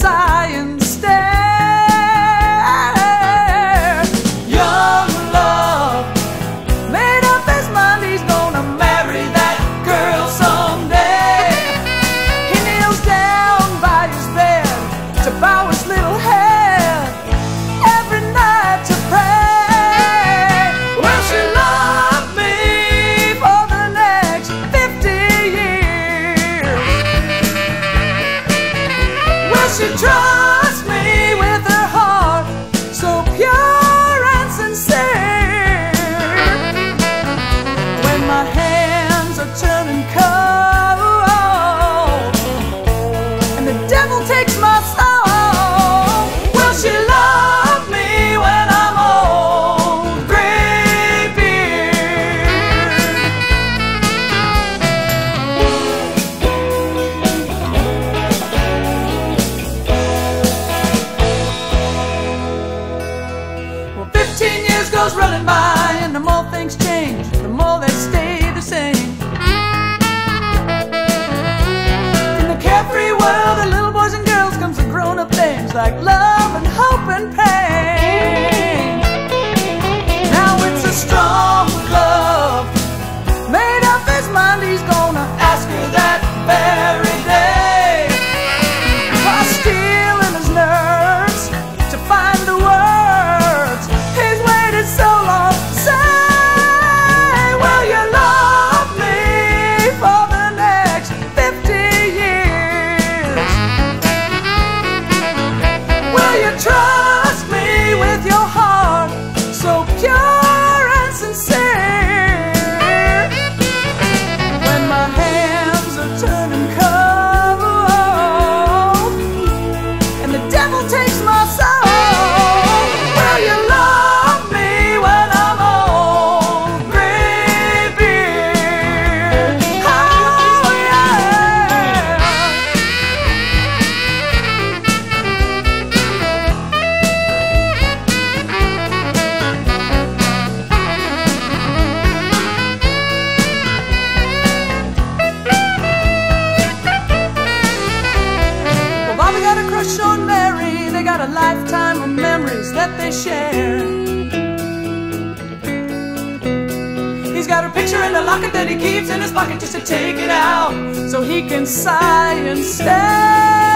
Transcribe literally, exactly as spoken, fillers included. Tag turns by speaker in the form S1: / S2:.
S1: sigh and stare. Young love made up his mind, he's gonna marry that girl someday. He kneels down by his bed to bow his little head every night to pray. Will she love me for the next fifty years? Will she trust me with her heart so pure and sincere? When my hands are turning cold and the devil takes my soul, will she love me when I'm old? Greybeard. Well, fifteen years goes running by, and the more things change, the more they stay the same. In the carefree world of little boys and girls comes the grown-up things like love and hope and pain. Now it's a strong love made up his mind, he's gonna ask her that very day. While steeling his nerves to find the words he's waited so long to say. Will you love me for the next fifty years? Will you trust me with your heart so pure and sincere? When my hands are turning cold and the devil takes my soul, will you love me when I'm old? Greybeard. Oh yeah. Well, Bobby got a crush on Mary, they got a lifetime of memories that they share. He's got her picture in a locket that he keeps in his pocket just to take it out so he can sigh and stare.